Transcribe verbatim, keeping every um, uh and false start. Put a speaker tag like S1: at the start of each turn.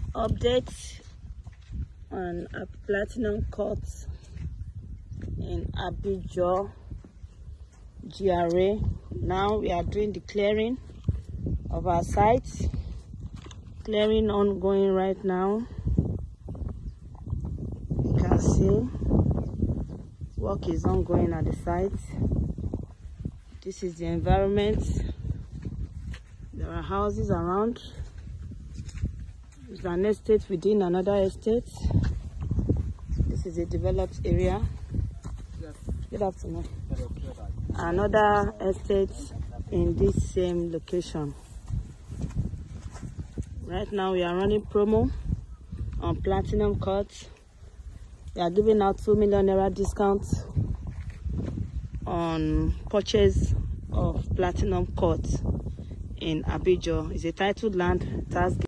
S1: Update on a platinum cut in Abijo G R A. Now we are doing the clearing of our site. Clearing ongoing right now. You can see work is ongoing at the site. This is the environment. There are houses around. It's an estate within another estate. This is a developed area. Good afternoon. Another estate in this same location. Right now we are running promo on platinum cuts. We are giving out two million naira discount on purchase of platinum cuts in Abijo. It's a titled land tax.